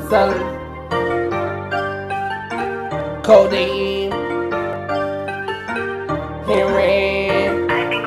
selling codeine, heroin,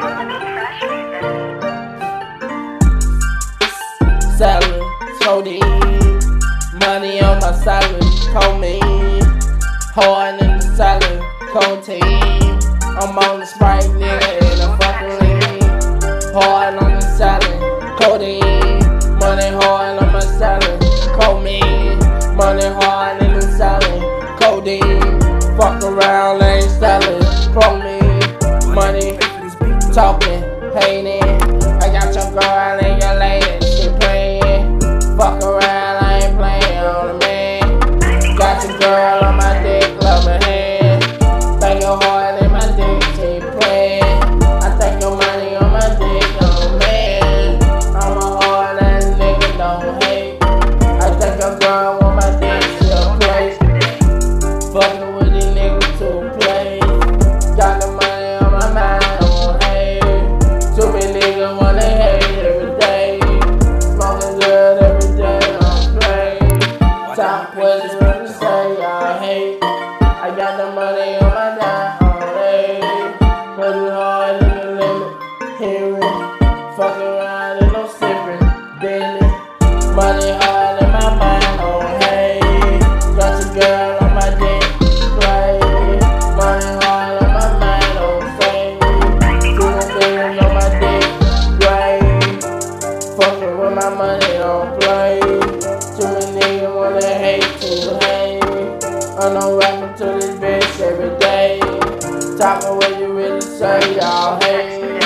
selling codeine, money on my salary, codeine, hard nigga selling codeine. I'm on the Sprite, nigga, and I'm fucking lean. Hard on the selling codeine, money hard on my selling codeine, money hard and I'm selling codeine. Fuck around, ain't selling codeine, money talking, hating. I got your girl and your lady, she playing. Fuck around, I ain't playing on the man. Got your girl on my dick, love my hand. Think your heart in my dick, she playing. I take your money on my dick, oh man. I'm a hard ass nigga, don't hate. I take your girl on my dick, she'll play. Fucking with these niggas to play. Got the money on my mind, I don't hate. Too many niggas wanna hate every day. Smoking good every day, don't play. Top what you wanna say, I hate. I got the money on my dime, all day. But it's hard in the limit, hearing. Fuck around and no sipping, daily. Money hard in my mind, oh hey. Got your girl on my dick, play. Money hard on my mind, oh say. Doing things on my dick, play. Fucking with my money, don't play. Too many niggas wanna hate, to hate. I know rapping to this bitch every day. Talking what you really say, y'all hate.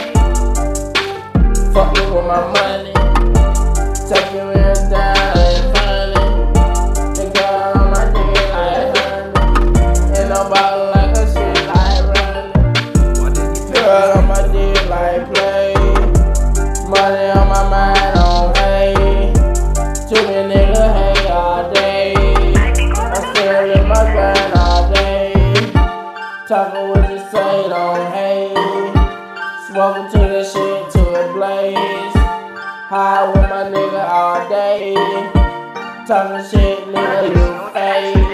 Fucking with my money, taking me down and funny. The girl on my dick like honey, and no bottle like a shit like running. Girl on my dick like play, money on my mind, on hey. Too many niggas hate all day. I still in my grind all day. Talking what you say, don't hate. Smoking to the shit to a blaze. High with my nigga all day. Talking shit, nigga, you fake.